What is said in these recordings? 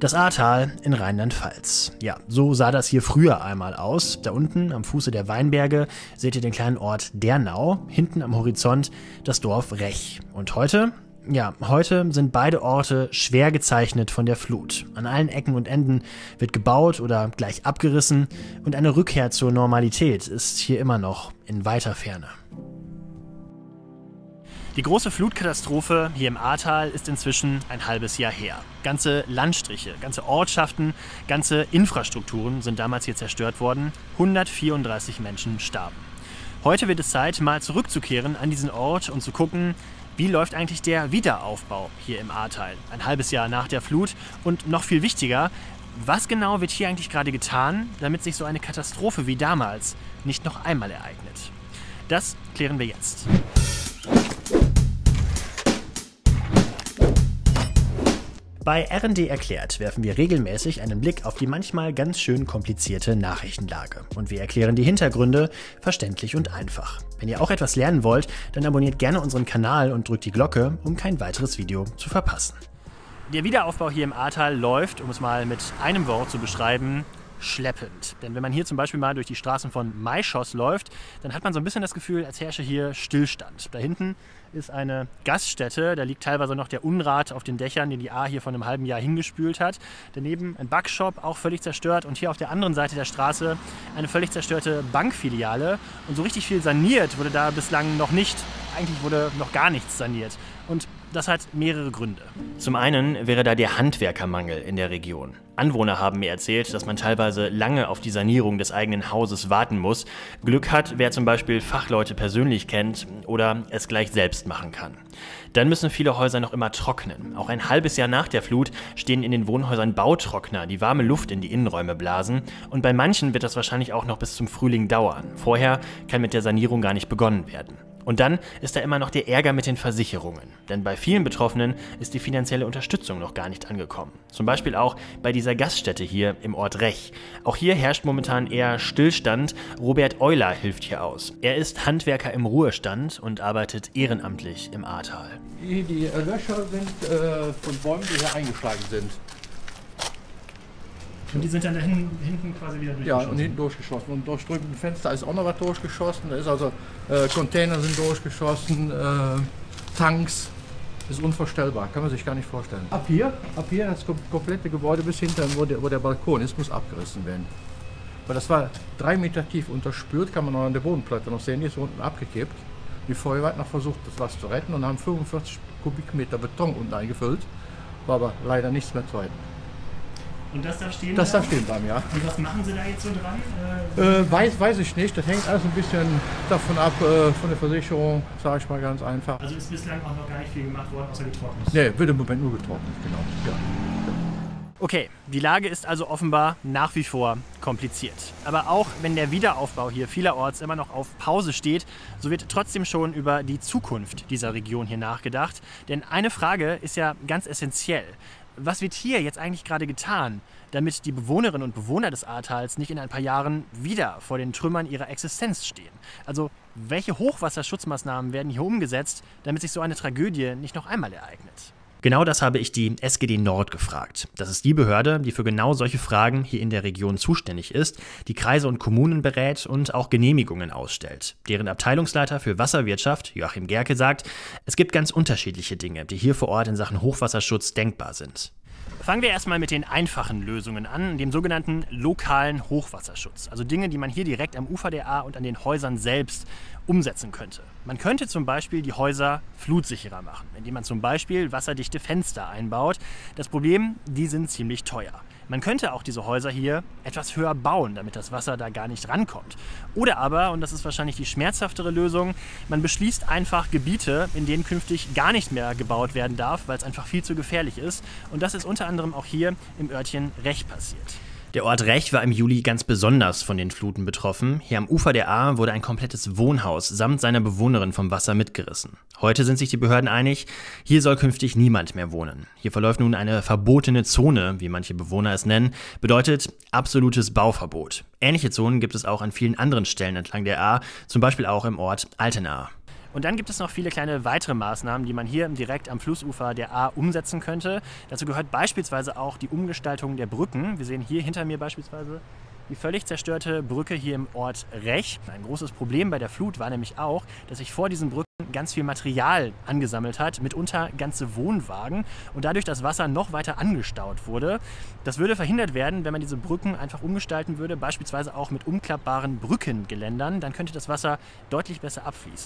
Das Ahrtal in Rheinland-Pfalz. Ja, so sah das hier früher einmal aus. Da unten am Fuße der Weinberge seht ihr den kleinen Ort Dernau, hinten am Horizont das Dorf Rech. Und heute? Ja, heute sind beide Orte schwer gezeichnet von der Flut. An allen Ecken und Enden wird gebaut oder gleich abgerissen und eine Rückkehr zur Normalität ist hier immer noch in weiter Ferne. Die große Flutkatastrophe hier im Ahrtal ist inzwischen ein halbes Jahr her. Ganze Landstriche, ganze Ortschaften, ganze Infrastrukturen sind damals hier zerstört worden. 134 Menschen starben. Heute wird es Zeit, mal zurückzukehren an diesen Ort und zu gucken, wie läuft eigentlich der Wiederaufbau hier im Ahrtal? Ein halbes Jahr nach der Flut und noch viel wichtiger, was genau wird hier eigentlich gerade getan, damit sich so eine Katastrophe wie damals nicht noch einmal ereignet? Das klären wir jetzt. Bei R&D erklärt werfen wir regelmäßig einen Blick auf die manchmal ganz schön komplizierte Nachrichtenlage. Und wir erklären die Hintergründe verständlich und einfach. Wenn ihr auch etwas lernen wollt, dann abonniert gerne unseren Kanal und drückt die Glocke, um kein weiteres Video zu verpassen. Der Wiederaufbau hier im Ahrtal läuft, um es mal mit einem Wort zu beschreiben, schleppend. Denn wenn man hier zum Beispiel mal durch die Straßen von Maischoss läuft, dann hat man so ein bisschen das Gefühl, als herrsche hier Stillstand. Da hinten ist eine Gaststätte, da liegt teilweise noch der Unrat auf den Dächern, den die Ahr hier vor einem halben Jahr hingespült hat. Daneben ein Backshop, auch völlig zerstört. Und hier auf der anderen Seite der Straße eine völlig zerstörte Bankfiliale. Und so richtig viel saniert wurde da bislang noch nicht. Eigentlich wurde noch gar nichts saniert. Und das hat mehrere Gründe. Zum einen wäre da der Handwerkermangel in der Region. Anwohner haben mir erzählt, dass man teilweise lange auf die Sanierung des eigenen Hauses warten muss. Glück hat, wer zum Beispiel Fachleute persönlich kennt oder es gleich selbst machen kann. Dann müssen viele Häuser noch immer trocknen. Auch ein halbes Jahr nach der Flut stehen in den Wohnhäusern Bautrockner, die warme Luft in die Innenräume blasen. Und bei manchen wird das wahrscheinlich auch noch bis zum Frühling dauern. Vorher kann mit der Sanierung gar nicht begonnen werden. Und dann ist da immer noch der Ärger mit den Versicherungen. Denn bei vielen Betroffenen ist die finanzielle Unterstützung noch gar nicht angekommen. Zum Beispiel auch bei dieser Gaststätte hier im Ort Rech. Auch hier herrscht momentan eher Stillstand. Robert Euler hilft hier aus. Er ist Handwerker im Ruhestand und arbeitet ehrenamtlich im Ahrtal. Die Löcher sind von Bäumen, die hier eingeschlagen sind. Und die sind dann da hinten quasi wieder durchgeschossen? Ja, und hinten durchgeschossen. Und durch drüben im Fenster ist auch noch was durchgeschossen. Da ist also Container sind durchgeschossen, Tanks. Das ist unvorstellbar, kann man sich gar nicht vorstellen. Ab hier das komplette Gebäude bis hinten, wo der Balkon ist, muss abgerissen werden. Weil das war 3 Meter tief unterspült, kann man noch an der Bodenplatte noch sehen, die ist unten abgekippt. Die Feuerwehr hat noch versucht, das was zu retten und haben 45 Kubikmeter Beton unten eingefüllt. War aber leider nichts mehr zu retten. Und das darf stehen? Das darf stehen bleiben, ja. Und was machen Sie da jetzt so dran? Weiß ich nicht. Das hängt alles ein bisschen davon ab, von der Versicherung, sage ich mal ganz einfach. Also ist bislang auch noch gar nicht viel gemacht worden, außer getrocknet? Nee, wird im Moment nur getrocknet, genau. Ja. Okay, die Lage ist also offenbar nach wie vor kompliziert. Aber auch wenn der Wiederaufbau hier vielerorts immer noch auf Pause steht, so wird trotzdem schon über die Zukunft dieser Region hier nachgedacht. Denn eine Frage ist ja ganz essentiell. Was wird hier jetzt eigentlich gerade getan, damit die Bewohnerinnen und Bewohner des Ahrtals nicht in ein paar Jahren wieder vor den Trümmern ihrer Existenz stehen? Also welche Hochwasserschutzmaßnahmen werden hier umgesetzt, damit sich so eine Tragödie nicht noch einmal ereignet? Genau das habe ich die SGD Nord gefragt. Das ist die Behörde, die für genau solche Fragen hier in der Region zuständig ist, die Kreise und Kommunen berät und auch Genehmigungen ausstellt. Deren Abteilungsleiter für Wasserwirtschaft, Joachim Gerke, sagt, es gibt ganz unterschiedliche Dinge, die hier vor Ort in Sachen Hochwasserschutz denkbar sind. Fangen wir erstmal mit den einfachen Lösungen an, dem sogenannten lokalen Hochwasserschutz. Also Dinge, die man hier direkt am Ufer der Ahr und an den Häusern selbst umsetzen könnte. Man könnte zum Beispiel die Häuser flutsicherer machen, indem man zum Beispiel wasserdichte Fenster einbaut. Das Problem, die sind ziemlich teuer. Man könnte auch diese Häuser hier etwas höher bauen, damit das Wasser da gar nicht rankommt. Oder aber, und das ist wahrscheinlich die schmerzhaftere Lösung, man beschließt einfach Gebiete, in denen künftig gar nicht mehr gebaut werden darf, weil es einfach viel zu gefährlich ist. Und das ist unter anderem auch hier im Örtchen Rech passiert. Der Ort Rech war im Juli ganz besonders von den Fluten betroffen. Hier am Ufer der Ahr wurde ein komplettes Wohnhaus samt seiner Bewohnerin vom Wasser mitgerissen. Heute sind sich die Behörden einig, hier soll künftig niemand mehr wohnen. Hier verläuft nun eine verbotene Zone, wie manche Bewohner es nennen, bedeutet absolutes Bauverbot. Ähnliche Zonen gibt es auch an vielen anderen Stellen entlang der Ahr, zum Beispiel auch im Ort Altenahr. Und dann gibt es noch viele kleine weitere Maßnahmen, die man hier direkt am Flussufer der Ahr umsetzen könnte. Dazu gehört beispielsweise auch die Umgestaltung der Brücken. Wir sehen hier hinter mir beispielsweise die völlig zerstörte Brücke hier im Ort Rech. Ein großes Problem bei der Flut war nämlich auch, dass sich vor diesen Brücken ganz viel Material angesammelt hat, mitunter ganze Wohnwagen und dadurch das Wasser noch weiter angestaut wurde. Das würde verhindert werden, wenn man diese Brücken einfach umgestalten würde, beispielsweise auch mit umklappbaren Brückengeländern. Dann könnte das Wasser deutlich besser abfließen.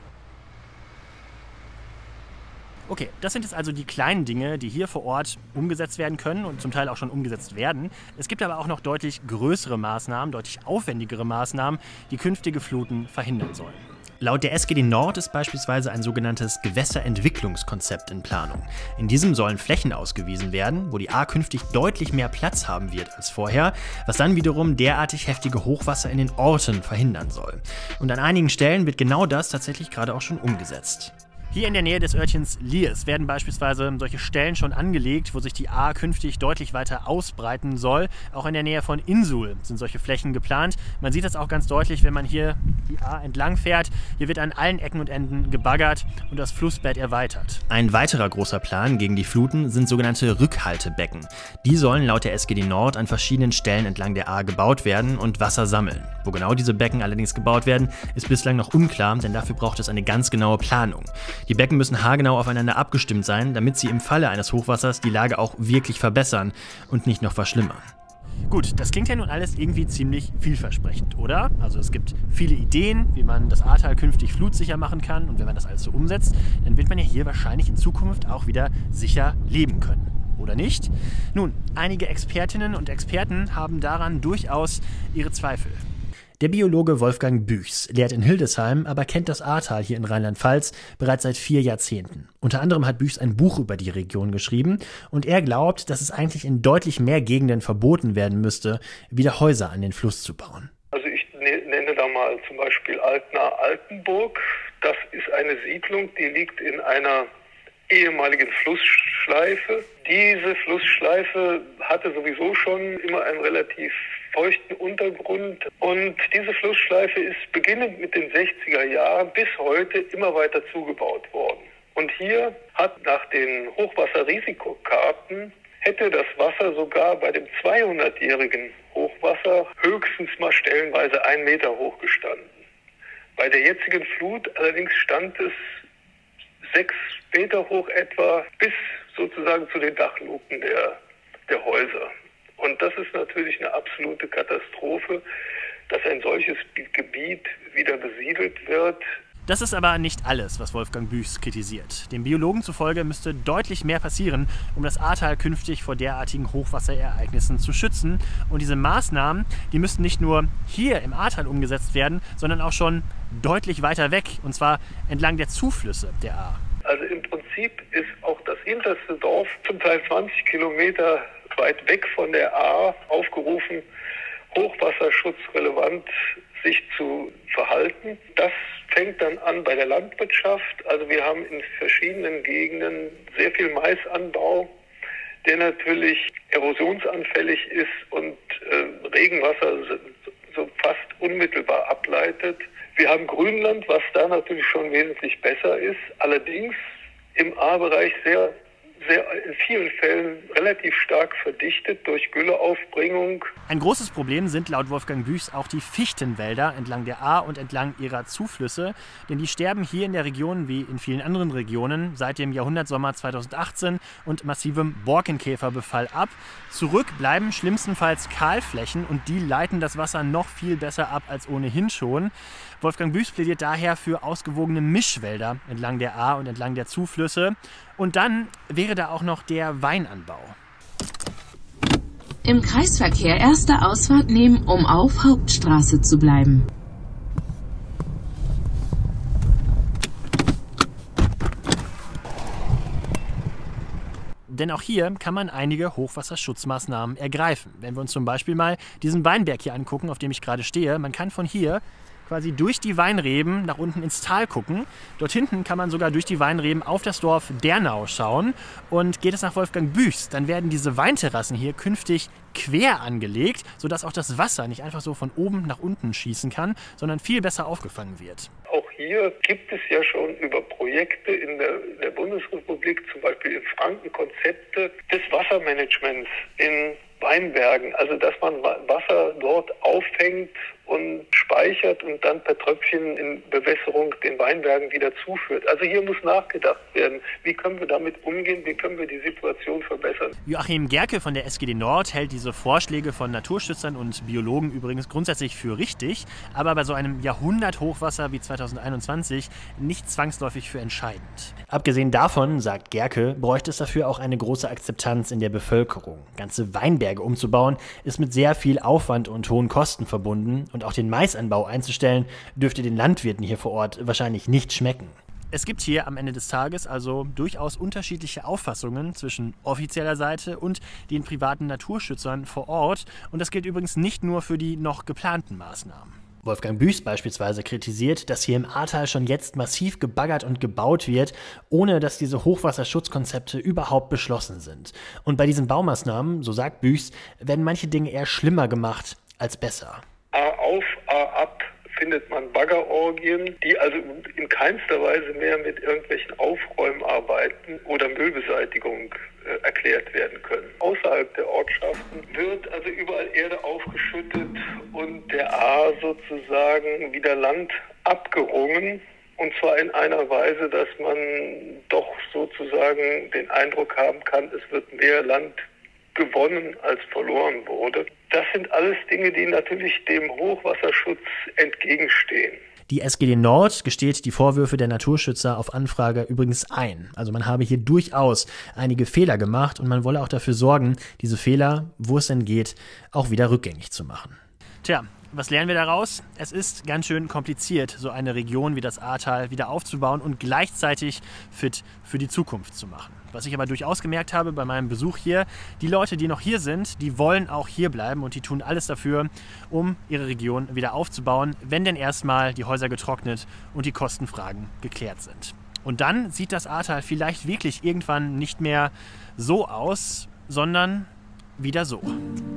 Okay, das sind jetzt also die kleinen Dinge, die hier vor Ort umgesetzt werden können und zum Teil auch schon umgesetzt werden. Es gibt aber auch noch deutlich größere Maßnahmen, deutlich aufwendigere Maßnahmen, die künftige Fluten verhindern sollen. Laut der SGD Nord ist beispielsweise ein sogenanntes Gewässerentwicklungskonzept in Planung. In diesem sollen Flächen ausgewiesen werden, wo die Ahr künftig deutlich mehr Platz haben wird als vorher, was dann wiederum derartig heftige Hochwasser in den Orten verhindern soll. Und an einigen Stellen wird genau das tatsächlich gerade auch schon umgesetzt. Hier in der Nähe des Örtchens Liers werden beispielsweise solche Stellen schon angelegt, wo sich die Ahr künftig deutlich weiter ausbreiten soll. Auch in der Nähe von Insul sind solche Flächen geplant. Man sieht das auch ganz deutlich, wenn man hier die Ahr entlang fährt. Hier wird an allen Ecken und Enden gebaggert und das Flussbett erweitert. Ein weiterer großer Plan gegen die Fluten sind sogenannte Rückhaltebecken. Die sollen laut der SGD Nord an verschiedenen Stellen entlang der Ahr gebaut werden und Wasser sammeln. Wo genau diese Becken allerdings gebaut werden, ist bislang noch unklar, denn dafür braucht es eine ganz genaue Planung. Die Becken müssen haargenau aufeinander abgestimmt sein, damit sie im Falle eines Hochwassers die Lage auch wirklich verbessern und nicht noch verschlimmern. Gut, das klingt ja nun alles irgendwie ziemlich vielversprechend, oder? Also es gibt viele Ideen, wie man das Ahrtal künftig flutsicher machen kann, und wenn man das alles so umsetzt, dann wird man ja hier wahrscheinlich in Zukunft auch wieder sicher leben können. Oder nicht? Nun, einige Expertinnen und Experten haben daran durchaus ihre Zweifel. Der Biologe Wolfgang Büchs lehrt in Hildesheim, aber kennt das Ahrtal hier in Rheinland-Pfalz bereits seit 4 Jahrzehnten. Unter anderem hat Büchs ein Buch über die Region geschrieben und er glaubt, dass es eigentlich in deutlich mehr Gegenden verboten werden müsste, wieder Häuser an den Fluss zu bauen. Also ich nenne da mal zum Beispiel Altena-Altenburg. Das ist eine Siedlung, die liegt in einer ehemaligen Flussschleife. Diese Flussschleife hatte sowieso schon immer einen relativ feuchten Untergrund und diese Flussschleife ist beginnend mit den 60er Jahren bis heute immer weiter zugebaut worden. Und hier hat nach den Hochwasserrisikokarten hätte das Wasser sogar bei dem 200-jährigen Hochwasser höchstens mal stellenweise 1 Meter hoch gestanden. Bei der jetzigen Flut allerdings stand es 6 Meter hoch etwa bis sozusagen zu den Dachluken der Häuser. Und das ist natürlich eine absolute Katastrophe, dass ein solches Gebiet wieder besiedelt wird. Das ist aber nicht alles, was Wolfgang Büchs kritisiert. Dem Biologen zufolge müsste deutlich mehr passieren, um das Ahrtal künftig vor derartigen Hochwasserereignissen zu schützen. Und diese Maßnahmen, die müssten nicht nur hier im Ahrtal umgesetzt werden, sondern auch schon deutlich weiter weg, und zwar entlang der Zuflüsse der Ahr. Also im Prinzip ist auch das hinterste Dorf, zum Teil 20 Kilometer weit weg von der Ahr, aufgerufen, hochwasserschutzrelevant sich zu verhalten. Das fängt dann an bei der Landwirtschaft. Also wir haben in verschiedenen Gegenden sehr viel Maisanbau, der natürlich erosionsanfällig ist und Regenwasser so fast unmittelbar ableitet. Wir haben Grünland, was da natürlich schon wesentlich besser ist, allerdings im Ahrbereich in vielen Fällen relativ stark verdichtet durch Gülleaufbringung. Ein großes Problem sind laut Wolfgang Büchs auch die Fichtenwälder entlang der Ahr und entlang ihrer Zuflüsse, denn die sterben hier in der Region wie in vielen anderen Regionen seit dem Jahrhundertsommer 2018 und massivem Borkenkäferbefall ab. Zurück bleiben schlimmstenfalls Kahlflächen und die leiten das Wasser noch viel besser ab als ohnehin schon. Wolfgang Büchs plädiert daher für ausgewogene Mischwälder entlang der Ahr und entlang der Zuflüsse. Und dann wäre da auch noch der Weinanbau. Im Kreisverkehr erste Ausfahrt nehmen, um auf Hauptstraße zu bleiben. Denn auch hier kann man einige Hochwasserschutzmaßnahmen ergreifen. Wenn wir uns zum Beispiel mal diesen Weinberg hier angucken, auf dem ich gerade stehe, man kann von hier quasi durch die Weinreben nach unten ins Tal gucken. Dort hinten kann man sogar durch die Weinreben auf das Dorf Dernau schauen. Und geht es nach Wolfgang Büchs, dann werden diese Weinterrassen hier künftig quer angelegt, sodass auch das Wasser nicht einfach so von oben nach unten schießen kann, sondern viel besser aufgefangen wird. Auch hier hier gibt es ja schon über Projekte in der Bundesrepublik, zum Beispiel in Franken, Konzepte des Wassermanagements in Weinbergen. Also dass man Wasser dort auffängt und speichert und dann per Tröpfchen in Bewässerung den Weinbergen wieder zuführt. Also hier muss nachgedacht werden, wie können wir damit umgehen, wie können wir die Situation verbessern. Joachim Gerke von der SGD Nord hält diese Vorschläge von Naturschützern und Biologen übrigens grundsätzlich für richtig, aber bei so einem Jahrhunderthochwasser wie 2021 nicht zwangsläufig für entscheidend. Abgesehen davon, sagt Gerke, bräuchte es dafür auch eine große Akzeptanz in der Bevölkerung. Ganze Weinberge umzubauen, ist mit sehr viel Aufwand und hohen Kosten verbunden. Und auch den Maisanbau einzustellen, dürfte den Landwirten hier vor Ort wahrscheinlich nicht schmecken. Es gibt hier am Ende des Tages also durchaus unterschiedliche Auffassungen zwischen offizieller Seite und den privaten Naturschützern vor Ort. Und das gilt übrigens nicht nur für die noch geplanten Maßnahmen. Wolfgang Büchs beispielsweise kritisiert, dass hier im Ahrtal schon jetzt massiv gebaggert und gebaut wird, ohne dass diese Hochwasserschutzkonzepte überhaupt beschlossen sind. Und bei diesen Baumaßnahmen, so sagt Büchs, werden manche Dinge eher schlimmer gemacht als besser. A auf, A ab findet man Baggerorgien, die also in keinster Weise mehr mit irgendwelchen Aufräumarbeiten oder Müllbeseitigung erklärt werden können. Außerhalb der Ortschaften wird also überall Erde aufgeschüttet und der Ahr sozusagen wieder Land abgerungen. Und zwar in einer Weise, dass man doch sozusagen den Eindruck haben kann, es wird mehr Land gewonnen als verloren wurde. Das sind alles Dinge, die natürlich dem Hochwasserschutz entgegenstehen. Die SGD Nord gesteht die Vorwürfe der Naturschützer auf Anfrage übrigens ein. Also man habe hier durchaus einige Fehler gemacht und man wolle auch dafür sorgen, diese Fehler, wo es denn geht, auch wieder rückgängig zu machen. Tja, was lernen wir daraus? Es ist ganz schön kompliziert, so eine Region wie das Ahrtal wieder aufzubauen und gleichzeitig fit für die Zukunft zu machen. Was ich aber durchaus gemerkt habe bei meinem Besuch hier, die Leute, die noch hier sind, die wollen auch hier bleiben und die tun alles dafür, um ihre Region wieder aufzubauen, wenn denn erstmal die Häuser getrocknet und die Kostenfragen geklärt sind. Und dann sieht das Ahrtal vielleicht wirklich irgendwann nicht mehr so aus, sondern wieder so.